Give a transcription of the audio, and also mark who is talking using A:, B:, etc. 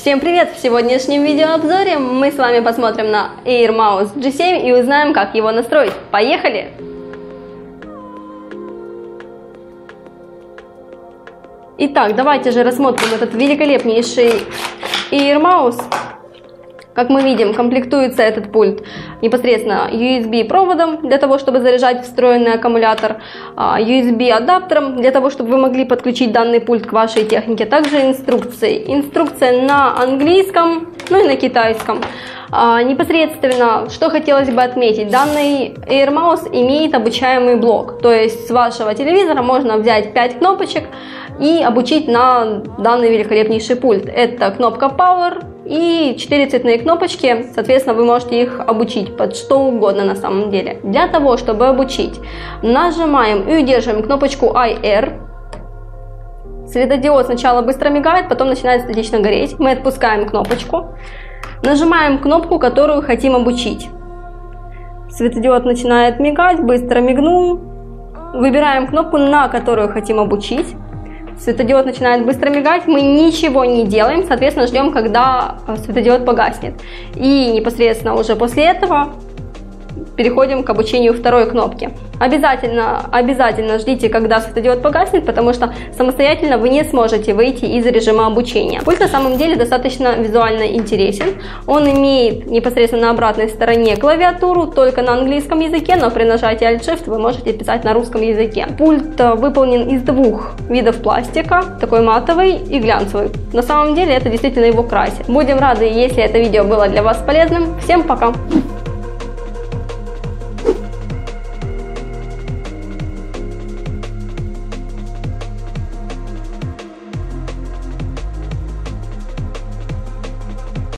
A: Всем привет! В сегодняшнем видеообзоре мы с вами посмотрим на Air Mouse G7 и узнаем, как его настроить. Поехали! Итак, давайте же рассмотрим этот великолепнейший Air Mouse. Как мы видим, комплектуется этот пульт непосредственно USB проводом для того, чтобы заряжать встроенный аккумулятор, USB адаптером для того, чтобы вы могли подключить данный пульт к вашей технике, также инструкцией. Инструкция на английском, ну и на китайском. Непосредственно, что хотелось бы отметить, данный Air Mouse имеет обучаемый блок, то есть с вашего телевизора можно взять 5 кнопочек и обучить на данный великолепнейший пульт. Это кнопка Power и 4 цветные кнопочки, соответственно, вы можете их обучить под что угодно на самом деле. Для того, чтобы обучить, нажимаем и удерживаем кнопочку IR. Светодиод сначала быстро мигает, потом начинает статично гореть. Мы отпускаем кнопочку, нажимаем кнопку, которую хотим обучить. Светодиод начинает мигать, быстро мигнул. Выбираем кнопку, на которую хотим обучить. Светодиод начинает быстро мигать, мы ничего не делаем, соответственно, ждем, когда светодиод погаснет. И непосредственно уже после этого переходим к обучению второй кнопки. Обязательно ждите, когда светодиод погаснет, потому что самостоятельно вы не сможете выйти из режима обучения. Пульт на самом деле достаточно визуально интересен. Он имеет непосредственно на обратной стороне клавиатуру, только на английском языке, но при нажатии Alt-Shift вы можете писать на русском языке. Пульт выполнен из двух видов пластика, такой матовый и глянцевый. На самом деле это действительно его красит. Будем рады, если это видео было для вас полезным. Всем пока!